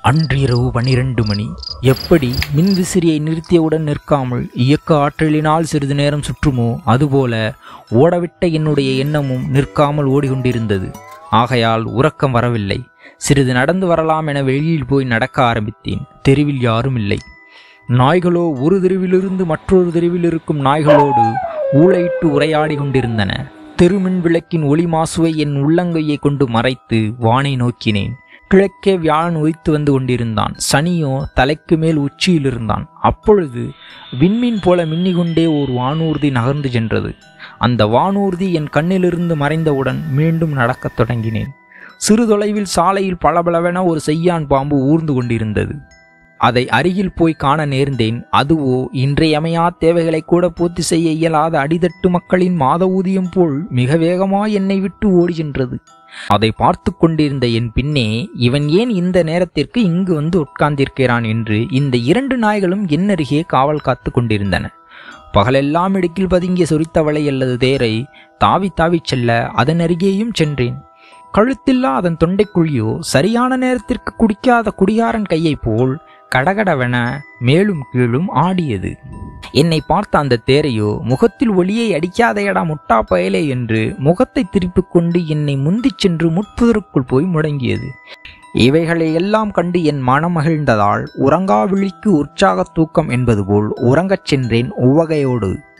அன்றிரவு 12 மணி. எப்படி மின்விசிறியை நிறுத்தியவுடன் நிற்காமல் இயக்க ஆற்றலினால் சிறிது நேரம் சுற்றுமோ அதுபோல ஓடவிட்ட என்னுடைய எண்ணமும் நிற்காமல் ஓடிக்கொண்டிருந்தது. ஆகையால் உறக்கம் வரவில்லை. சிறிது நடந்து வரலாம் என வெளியில் போய் நடக்க ஆரம்பித்தேன். தெருவில் யாரும் இல்லை. நாய்களோ ஒரு தெருவிலிருந்து மற்றொரு தெருவில் இருக்கும் நாய்களோடு ஊளையிட்டு உரையாடி கொண்டிருந்தன. தெருமின் விளக்கின் ஒளி மாசுவை என் உள்ளங்கையை கொண்டு மறைத்து வானை நோக்கினேன். கிழக்கே வியாழன் உதித்து வந்து கொண்டிருந்தான். சனியோ தலைக்கு மேல் உச்சியில் இருந்தான். அப்பொழுது விண்மீன் போல மின்னிக்கொண்டே ஒரு வானூர்தி நகர்ந்து சென்றது. அந்த வானூர்தி என் கண்ணிலிருந்து மறைந்தவுடன் மீண்டும் நடக்கத் தொடங்கினேன். சிறு தொலைவில் சாலையில் பளபளவென ஒரு செய்யான் பாம்பு ஊர்ந்து கொண்டிருந்தது. அதை அருகில் போய் காண நேர்ந்தேன். அதுவோ இன்றையமையா தேவைகளை கூட பூர்த்தி செய்ய இயலாத அடித்தட்டு மக்களின் மாத ஊதியம் போல் மிக வேகமாய் என்னை விட்டு ஓடி சென்றது. அதை பார்த்து கொண்டிருந்த என் பின்னே, இவன் ஏன் இந்த நேரத்திற்கு இங்கு வந்து உட்கார்ந்திருக்கிறான் என்று இந்த 2 நாய்களும் என் அருகே காவல் காத்து கொண்டிருந்தன. பகலெல்லாம் இடுக்கில் பதுங்கிய சொரித்தவளை அல்லது தேரை தாவி தாவி செல்ல அதன் அருகேயும் சென்றேன். கழுத்தில்லா அதன் தொண்டைக்குழியோ சரியான நேரத்திற்கு குடிக்காத குடிகாரன் கையை போல் கடகடவென மேலும் கீழும் ஆடியது. என்னை பார்த்த அந்த தேரையோ, முகத்தில் ஒளியை அடிக்காதையடா முட்டா பயலே என்று முகத்தை திருப்பிக் கொண்டு என்னை முந்திச் சென்று முட்புதருக்குள் போய் முடங்கியது. இவைகளை எல்லாம் கண்டு என் மனம் மகிழ்ந்ததால் உறங்கா விழிக்கு உற்சாக தூக்கம் என்பது போல் உறங்கச் சென்றேன் உவகையோடு.